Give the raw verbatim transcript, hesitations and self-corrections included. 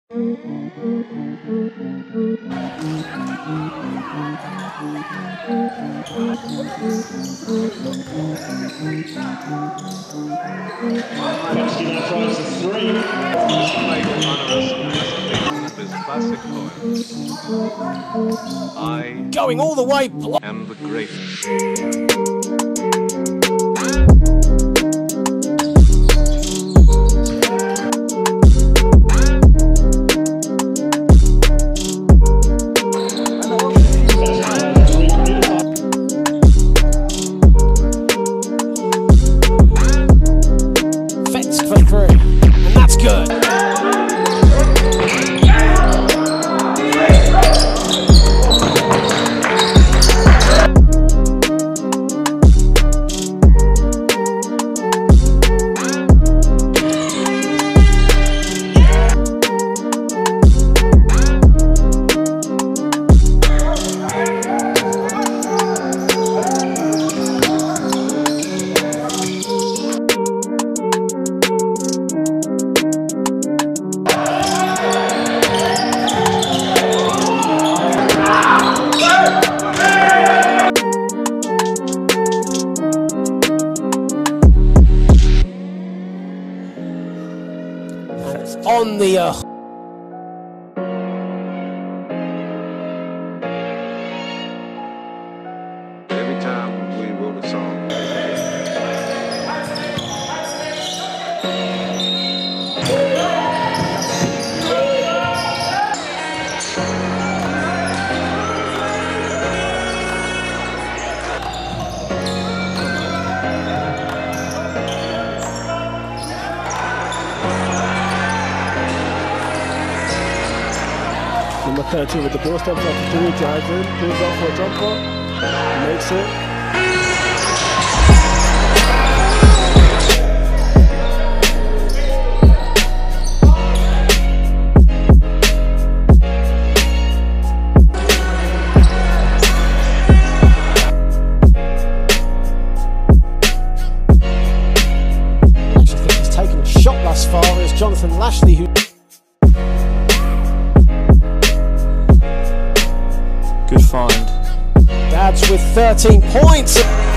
Fetske now tries the three. Classic poem. I Going all the way. am the greatest. Fetske for three. And that's good. On the uh Every time we wrote a song, Number thirteen with the ball, steps up to three, drives in, pulls up for a jumper, makes it. I actually think he's taken a shot thus far. It's Jonathan Lashley who Good find. Dad's with thirteen points.